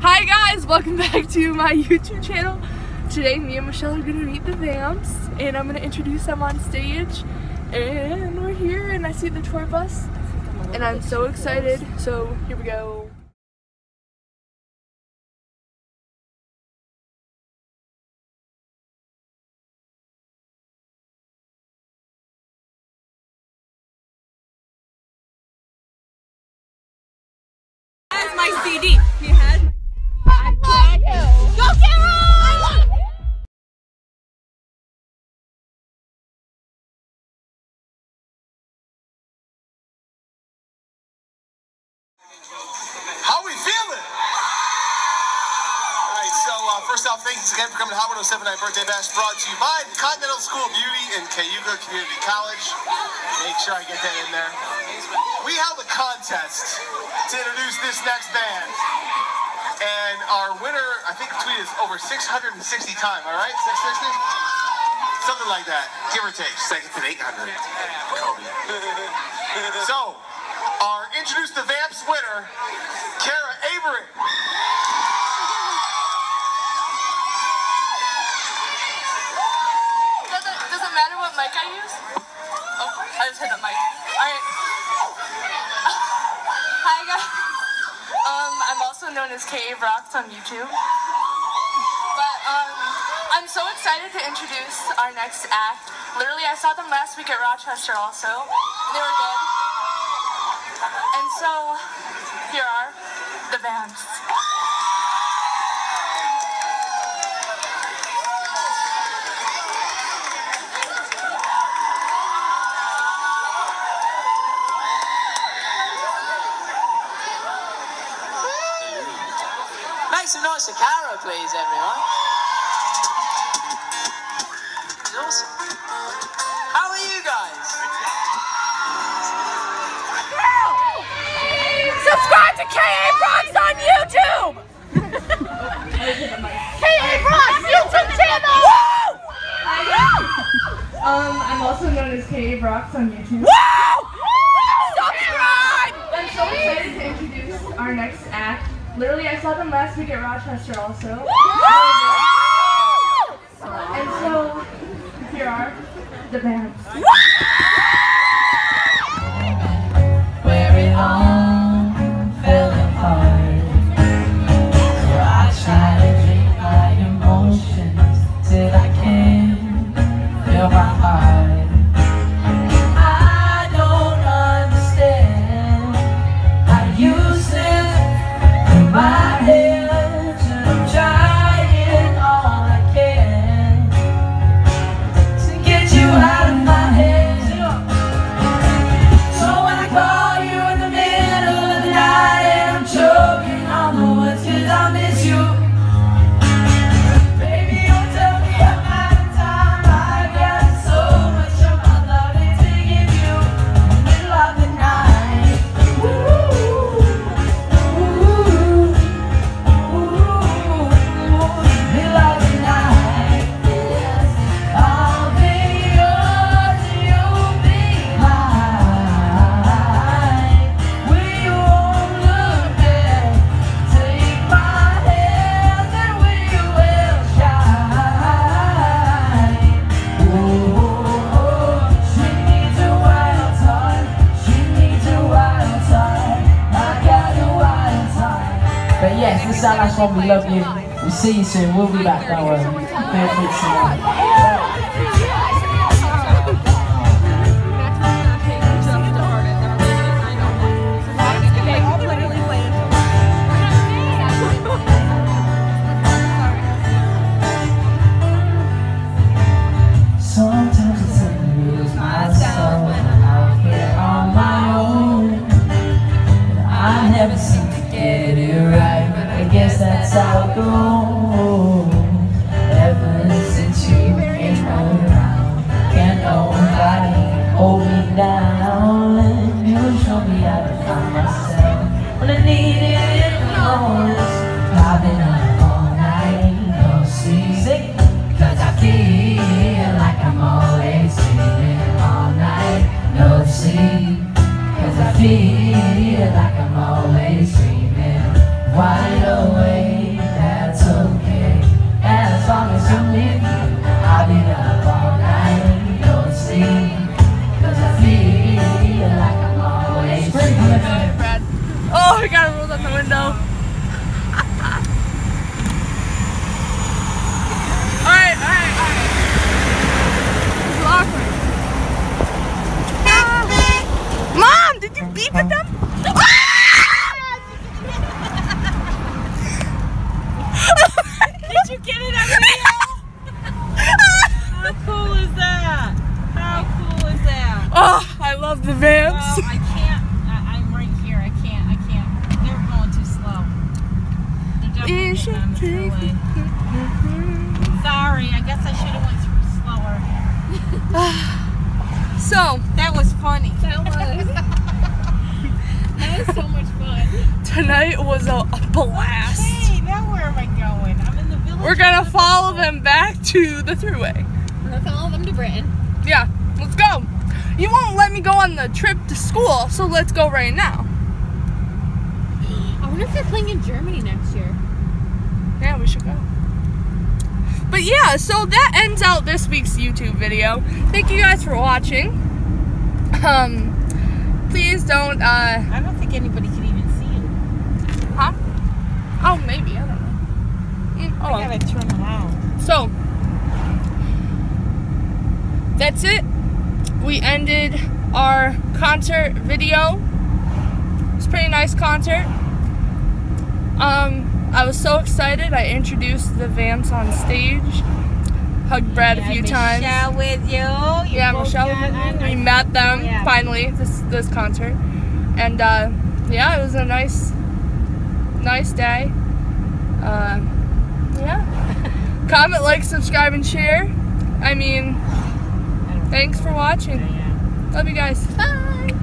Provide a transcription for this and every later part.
Hi guys, welcome back to my YouTube channel. Today me and Michelle are going to meet the Vamps and I'm going to introduce them on stage. And we're here and I see the tour bus and I'm so excited. So here we go. That's my CD. He has my Go Carol! How we feeling? Alright, so first off, thanks again for coming to Hot 107 Night Birthday Bash, brought to you by the Continental School of Beauty and K-Ave Community College. Make sure I get that in there. We held a contest to introduce this next band. And our winner, I think, tweeted over 660 times, all right? 660? Something like that, give or take. Second to 800. Kobe. So, our Introduce the Vamps winner, K-Ave. Does it matter what mic I use? Oh, I just hit the mic. Alright. Hi guys. I'm also known as Averocks on YouTube. But I'm so excited to introduce our next act. Literally, I saw them last week at Rochester also. They were good. And so, here are the Vamps. Make some noise for Cara, please, everyone. This is awesome. How are you guys? Subscribe to K-Ave on YouTube! K-Ave YouTube channel! I'm also known as Averocks on YouTube. Subscribe! I'm so excited to introduce our next act. Literally, I saw them last week at Rochester also. And so, here are the Vamps. Where it all fell apart. So I try to drink my emotions till I can feel my heart. I don't understand how you slip in my head, and I'm trying all I can to get you out of my head. So when I call you in the middle of the night and I'm choking on the words 'cause I miss you, baby, don't tell me I'm out of time. I got so much of my loving to give you in the middle of the night. Ooh, ooh, ooh, middle of the night. Yes, I'll be yours and you'll be mine. We won't look back. Take my hand and we will shine. Oh, she needs a wild heart. She needs a wild heart. I got a wild heart. But yes, this is our last one. We love you. We'll see you soon. We'll be back. Don't worry. Feel free to see you. Sometimes it's hard to lose myself when I'm out here on my own. And I never seem to get it right. I guess that's how it goes. Ever since you came around, can't nobody hold me down. And you show me how to find myself when I need it the most. I've been up all night, no sleep, 'cause I feel like I'm always dreaming all night, no sleep, 'cause I feel like I'm always dreaming wide awake. So with you, I've been up all night, don't sleep, 'cause I feel like I'm always free. Oh, I gotta roll down the window. Alright. This is awkward. Mom, did you beep at them? Did you get it on video? How cool is that? How cool is that? Oh, I love the Vamps. Well, I can't. I'm right here. I can't. They're going too slow. They're definitely getting on the freeway. Sorry. I guess I should have went through slower. So, That was funny. That was so much fun. tonight was a blast. Hey, now where am I going? I'm in the village. We're gonna follow them back to the thruway. We're gonna follow them to Britain. Yeah, let's go. You won't let me go on the trip to school, so let's go right now. I wonder if they're playing in Germany next year. Yeah, we should go. But yeah, so that ends out this week's YouTube video. Thank you guys for watching. Please don't, I don't think anybody can even see you. huh? Oh, maybe, I don't know. Oh, I well. gotta turn around. So, that's it. We ended our concert video. It was a pretty nice concert. I was so excited. I introduced the Vamps on stage. Hugged Brad a few times. Michelle with you. Yeah, Michelle. We met them finally this concert, and yeah, it was a nice day. Yeah. Comment, like, subscribe, and share. I mean, thanks for watching. Love you guys. Bye.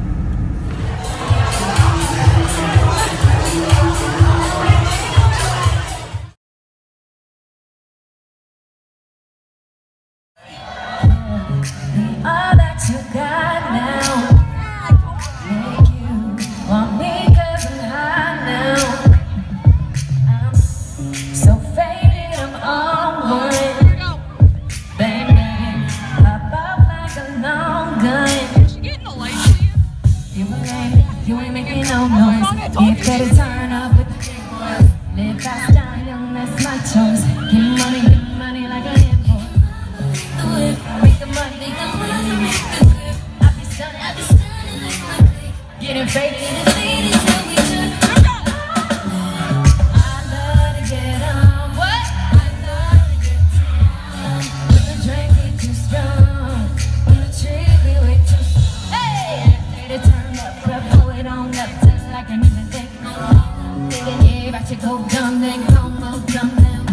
All that you got now make you want me 'cause I'm high now. I'm so faded, I'm onward. Bang, bang, pop up like a long gun. You ain't making no noise. You better turn up with the big boys. Live fast, die young, that's my choice. Give me money like an import. Make the money, I'll be stunning, getting faded in the city till we turn. I love to get on, what? I love to get down. When the drink get too strong, when the tree be way too. Hey, to turn up, pull it on up till I can even think. Thinking, yeah, about to go dumb, then come on, dumb, then.